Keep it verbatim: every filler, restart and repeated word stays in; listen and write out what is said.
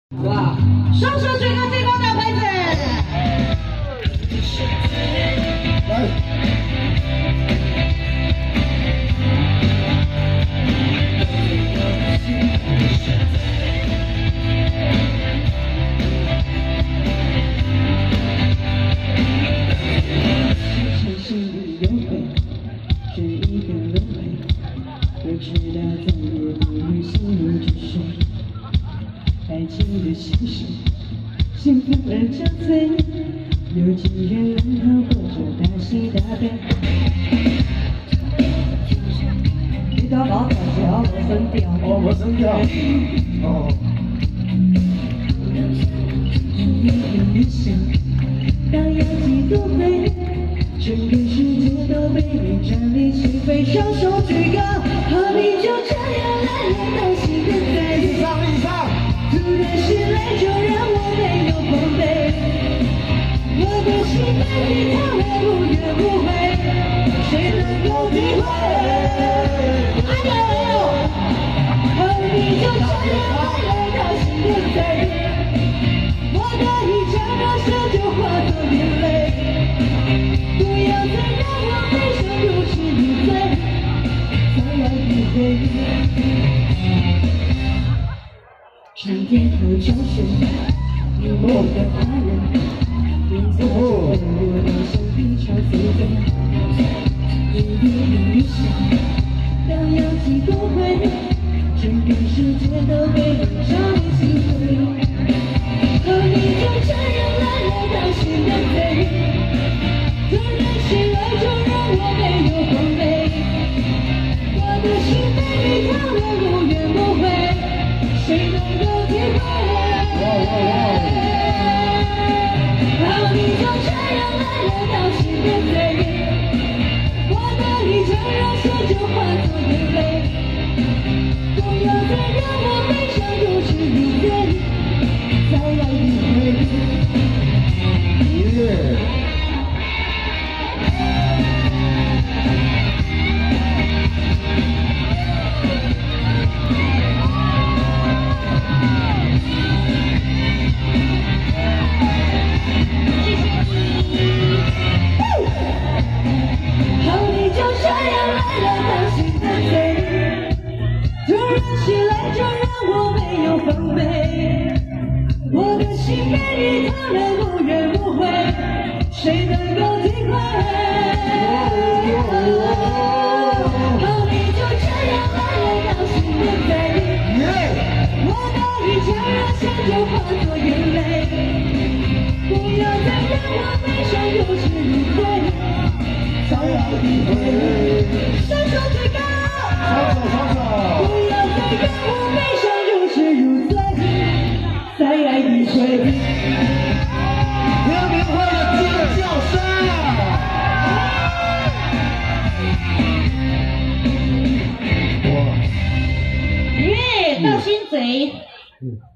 好不好？双手举高最高大牌子。来。 爱情的形式，幸福而憔悴，有情人然后过着大喜大悲。 你头毛长条，我声调， 哦，我声调，哦。 一生，当要几多回，整个世界都被你占领心扉，双手举高，好比就这样来了到心的在一上一上。 突然袭来，就让我没有防备。我的心被你掏了，无怨无悔，谁能够体会？哎呦，和你就这样来了到心的醉，我的一腔热血就化作眼泪。不要再让我悲伤如痴如醉，再来一回。 上天后教学，你我的华人，颜色就被我的像一场自醉。一滴一响，当要几多回，整个世界都被你照进心扉。和你就这样来了到心的醉，突然袭来就让我没有防备。我的心被你掏了，无怨无悔。 谁能够体会？好，你就这样来了到心的醉，我的一腔热血就化作眼泪。不要再让我悲伤如痴如醉，再来一回。袭来就让我没有防备，我的心被你掏了，无怨无悔，谁能够体会？哦，你就这样来了到心的醉，我的一腔热血就化作眼泪，不要再让我悲伤如痴如醉，再来一回，双手举高， 双手双手。 让我悲伤如痴如醉，再来一回。 辽宁会的尖叫声！ 耶，到心嘴。 嗯。